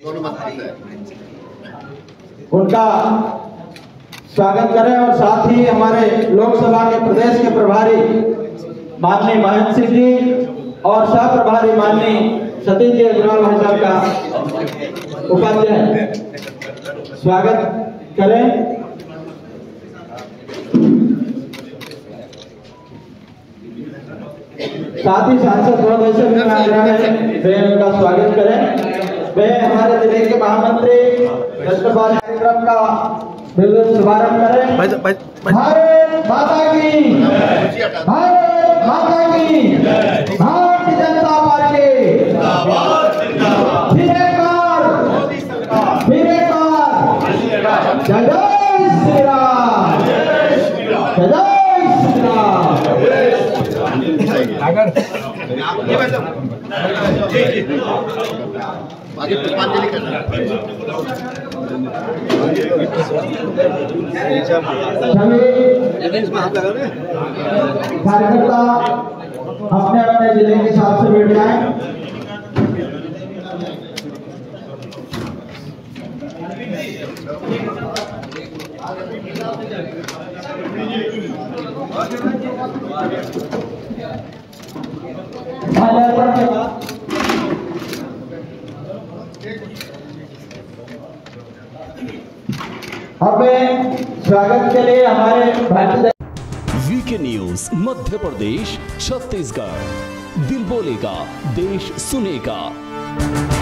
उनका स्वागत करें और साथ ही हमारे लोकसभा के प्रदेश के प्रभारी माननीय महेंद्र सिंह जी और सह प्रभारी माननीय सतीश जी अग्रवाल भाई साहब का उपाध्याय स्वागत करें। साथ ही सांसद महोदय से मेरा आग्रह है वे उनका स्वागत करें। वे हमारे जिले के महामंत्री राष्ट्रपाल कार्यक्रम का शुभारंभ करें। भारत माता की, भारत माता की, भारतीय जनता पार्टी फिर एक बार, फिर एक बार जय श्री राम, जय श्री राम। अगर आगे पुष्पांजलि करना कार्यकर्ता अपने अपने जिले के हिसाब से बैठ जाएं। हमें स्वागत के लिए हमारे भारतीय वीके न्यूज मध्य प्रदेश छत्तीसगढ़, दिल बोलेगा देश सुनेगा।